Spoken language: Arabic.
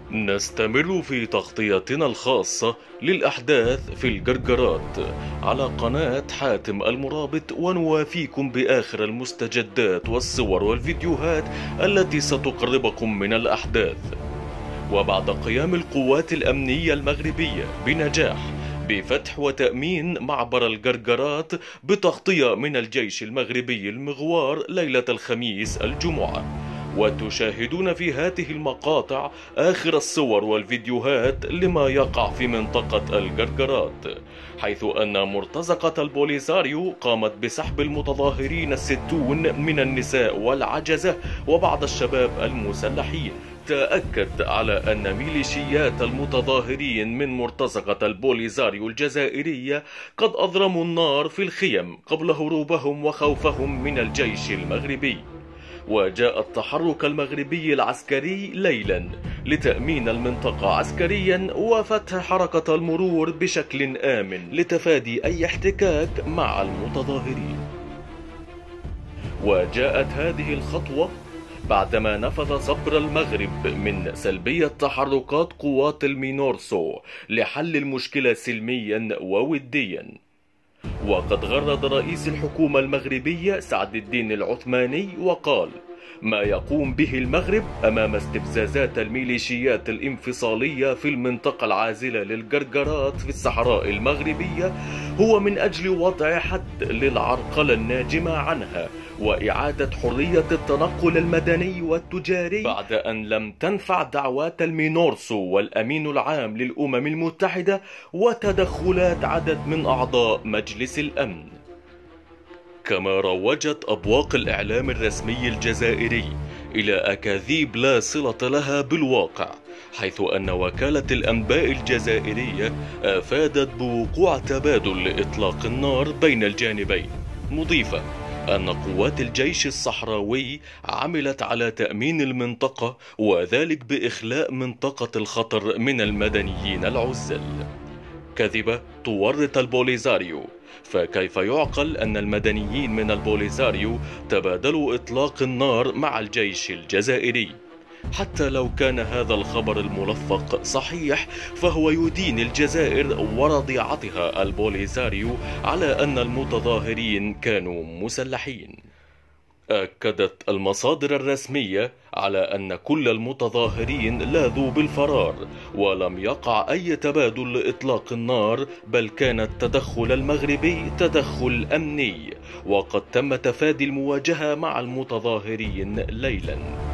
نستمر في تغطيتنا الخاصة للأحداث في الجرجرات على قناة حاتم المرابط، ونوافيكم بآخر المستجدات والصور والفيديوهات التي ستقربكم من الأحداث. وبعد قيام القوات الأمنية المغربية بنجاح بفتح وتأمين معبر الجرجرات بتغطية من الجيش المغربي المغوار ليلة الخميس الجمعة، وتشاهدون في هذه المقاطع آخر الصور والفيديوهات لما يقع في منطقة الجرجرات، حيث أن مرتزقة البوليساريو قامت بسحب المتظاهرين 60 من النساء والعجزة وبعض الشباب المسلحين. تأكد على أن ميليشيات المتظاهرين من مرتزقة البوليساريو الجزائرية قد أضرموا النار في الخيم قبل هروبهم وخوفهم من الجيش المغربي. وجاء التحرك المغربي العسكري ليلا لتأمين المنطقة عسكريا وفتح حركة المرور بشكل آمن لتفادي أي احتكاك مع المتظاهرين. وجاءت هذه الخطوة بعدما نفذ صبر المغرب من سلبية تحركات قوات المينورسو لحل المشكلة سلميا ووديا. وقد غرد رئيس الحكومة المغربية سعد الدين العثماني وقال: ما يقوم به المغرب أمام استفزازات الميليشيات الانفصالية في المنطقة العازلة للجرجرات في الصحراء المغربية هو من أجل وضع حد للعرقلة الناجمة عنها وإعادة حرية التنقل المدني والتجاري، بعد أن لم تنفع دعوات المينورسو والأمين العام للأمم المتحدة وتدخلات عدد من أعضاء مجلس الأمن. كما روجت أبواق الإعلام الرسمي الجزائري إلى أكاذيب لا صلة لها بالواقع، حيث أن وكالة الأنباء الجزائرية أفادت بوقوع تبادل لإطلاق النار بين الجانبين، مضيفة أن قوات الجيش الصحراوي عملت على تأمين المنطقة وذلك بإخلاء منطقة الخطر من المدنيين العزل. كذبة تورط البوليساريو، فكيف يعقل أن المدنيين من البوليساريو تبادلوا إطلاق النار مع الجيش الجزائري؟ حتى لو كان هذا الخبر الملفق صحيح فهو يدين الجزائر ورضيعتها البوليساريو على أن المتظاهرين كانوا مسلحين. أكدت المصادر الرسمية على أن كل المتظاهرين لاذوا بالفرار ولم يقع أي تبادل لإطلاق النار، بل كان التدخل المغربي تدخل أمني، وقد تم تفادي المواجهة مع المتظاهرين ليلا.